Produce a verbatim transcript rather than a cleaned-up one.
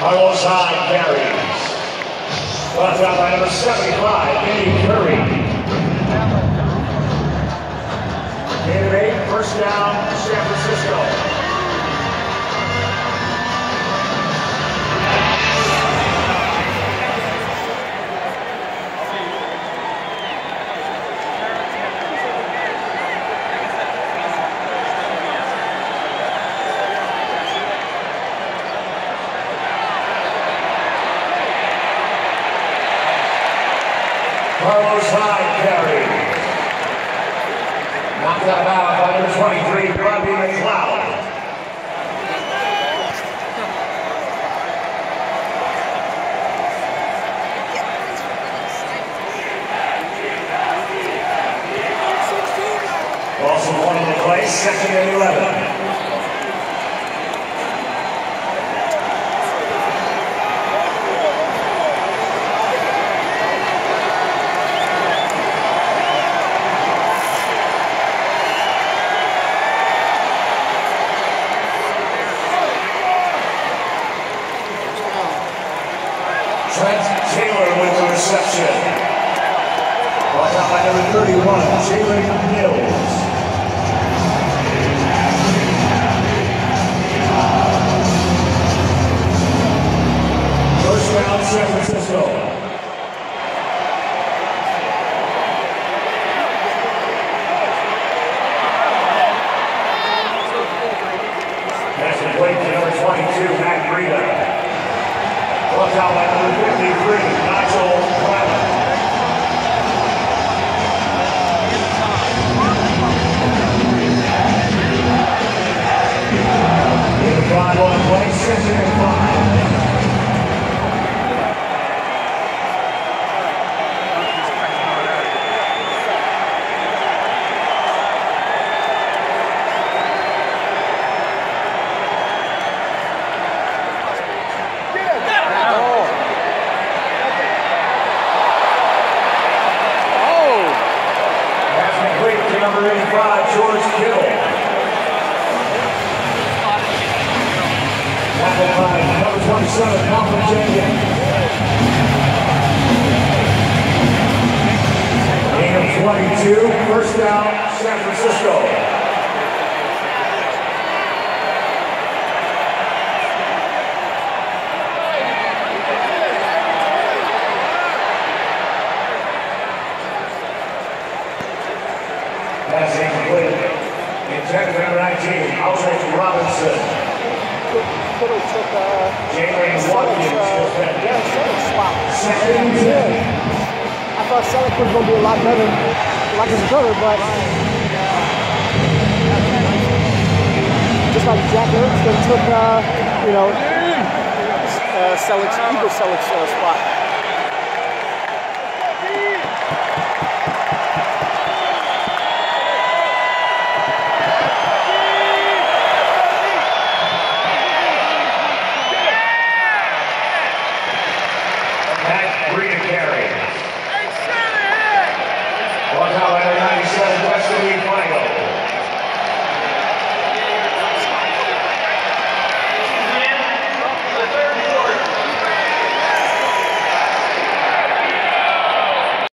Carlos Hyde carries. Left out by number seventy-five, Eddie Curry. Gain of eight, first down, San Francisco. Carlos Hyde carries. Knocked out of bounds by number twenty-three, Robbie McLeod. Also one in the play, second and eleven. Trent Taylor with the reception. Brought out by number thirty-one, Jalen Mills. First down, San Francisco. Pass complete to number twenty-two, Matt Breida. Brought out by number fifty-three, Nigel Bradley. Five on the play, second and five. Number eighty-five, George Kittle. Tackled by number twenty-seven, Malcolm Jenkins. Gain of twenty-two, first down, San Francisco. Pass incomplete. Intended for number nineteen, Aldrich Robinson. Kittle took uh, Jalen Watkins. Second and ten. I thought Selleck was going to be a lot better, like his brother, but just like Jack Ertz, they took, uh, you know, uh, Selleck's, Eagle Selleck's uh, spot.